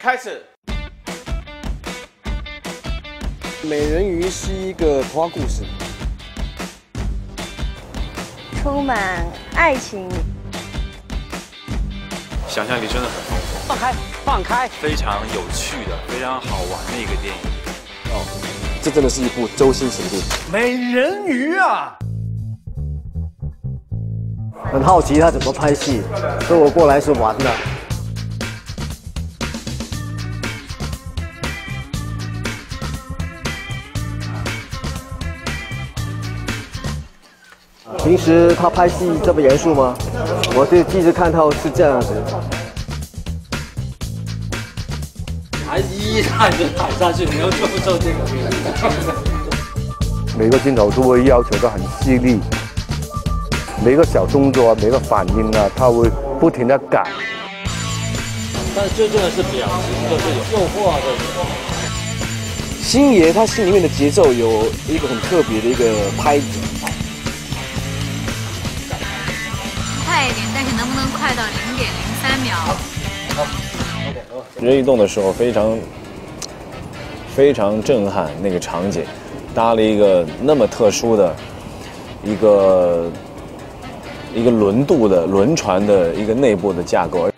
开始。 美人鱼是一个童话故事， 充满爱情。 想象力真的很丰富。 放开，放开！ 非常有趣的、非常好玩的一个电影。 哦，这真的是一部周星驰的电影。 美人鱼啊！ 很好奇他怎么拍戏，所以我过来是玩的。平时他拍戏这么严肃吗？我是第一次看到是这样子。 还依然是踩下去，你又做不做这个？ 每个镜头都会要求得很细腻，每个小动作、每个反应啊，他会不停地改。 但是最重要的是表情，就是有诱惑的。 星爷他心里面的节奏有一个很特别的一个拍子。 快一点，但是能不能快到0.03秒？ 人一动的时候非常震撼，那个场景搭了一个那么特殊的一个轮船的一个内部的架构，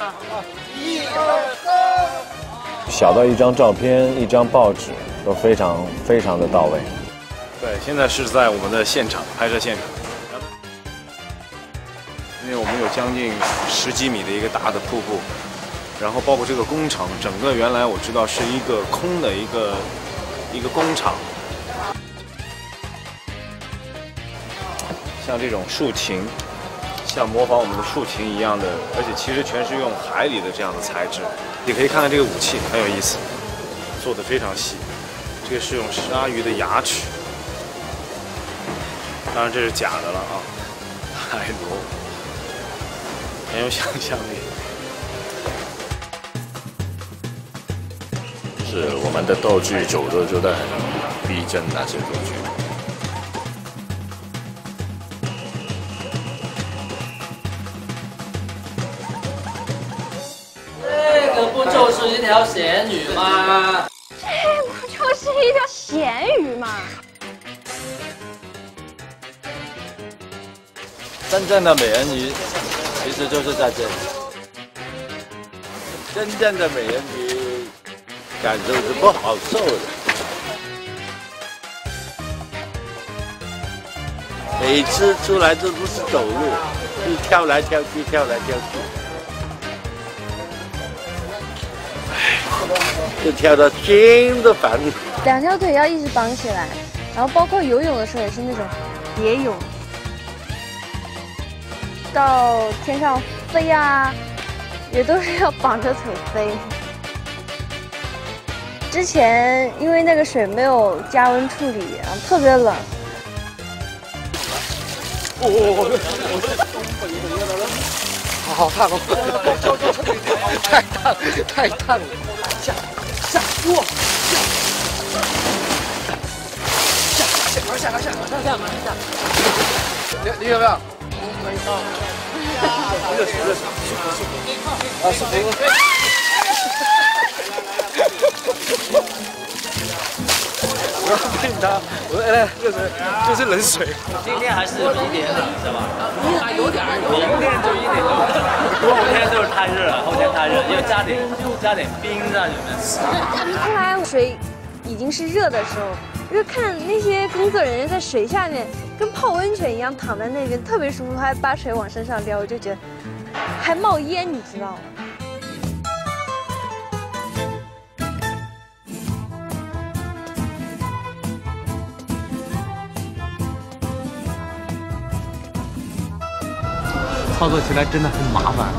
小到一张照片、一张报纸都非常的到位。 对，现在是在我们的现场拍摄现场，因为我们有将近10几米的一个大的瀑布。然后包括这个工程，整个原来我知道是一个空的一个工厂，像这种竖琴，像模仿我们的竖琴一样的，而且其实全是用海里的这样的材质。你可以看看这个武器很有意思，做得非常细。这个是用鲨鱼的牙齿，当然这是假的了啊，海螺，很有想象力。 是我们的道具走的就很逼真，那些道具。 这个不就是一条咸鱼吗？ 这不就是一条咸鱼吗？ 真正的美人鱼其实就是在这里。真正的美人鱼。感受是不好受的，每次出来都不是走路，是跳来跳去，跳来跳去，就跳到心都烦。 两条腿要一直绑起来，然后包括游泳的时候也是那种蝶泳，到天上飞呀，也都是要绑着腿飞。之前因为那个水没有加温处理，然后特别冷。 好烫哦！太烫，太烫了！下，哇！下！你有没有？没到。热水。啊，是谁？我要骗他，我说哎，热水就是冷水。 今天还是有一点冷是吧？有点，明天就1点多，后天就是太热了，后天太热，要加点冰在里面。 后来水已经是热的时候，就看那些工作人员在水下面跟泡温泉一样躺在那边，特别舒服，还把水往身上撩，我就觉得还冒烟，你知道吗？ 操作起来真的很麻烦，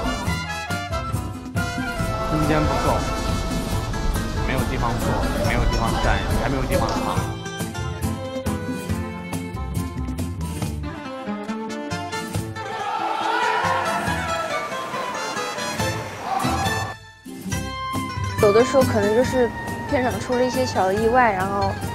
空间不够，没有地方坐，没有地方站，还没有地方躺。 有的时候可能就是片场出了一些小的意外，然后